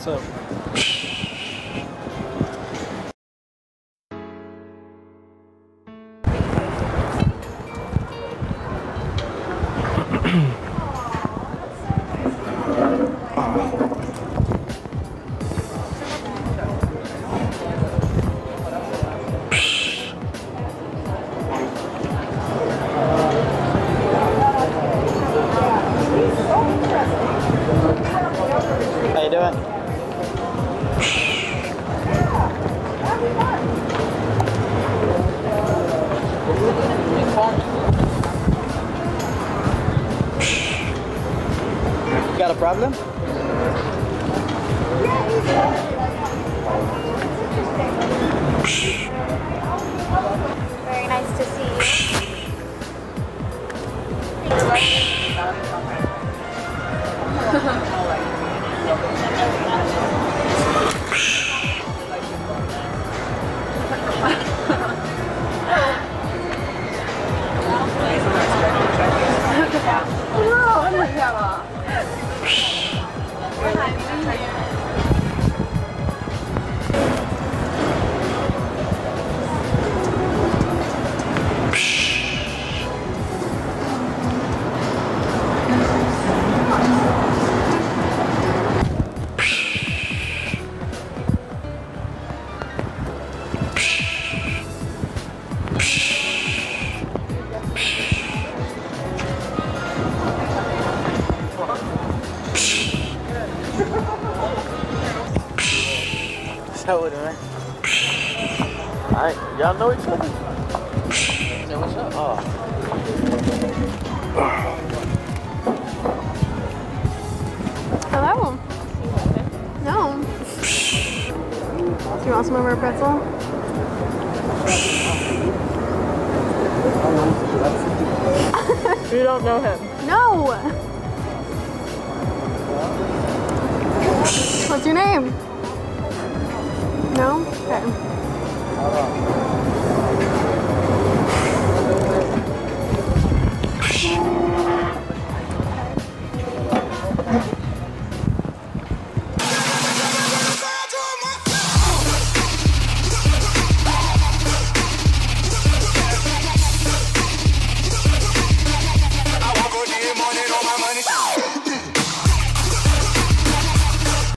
What's up? How you doing? You got a problem? Very nice to see you. So what, man? Alright, y'all know each other? Say what's up? Oh. Hello. No. Do you want some of our pretzel? You don't know him. No. What's your name? No? Okay.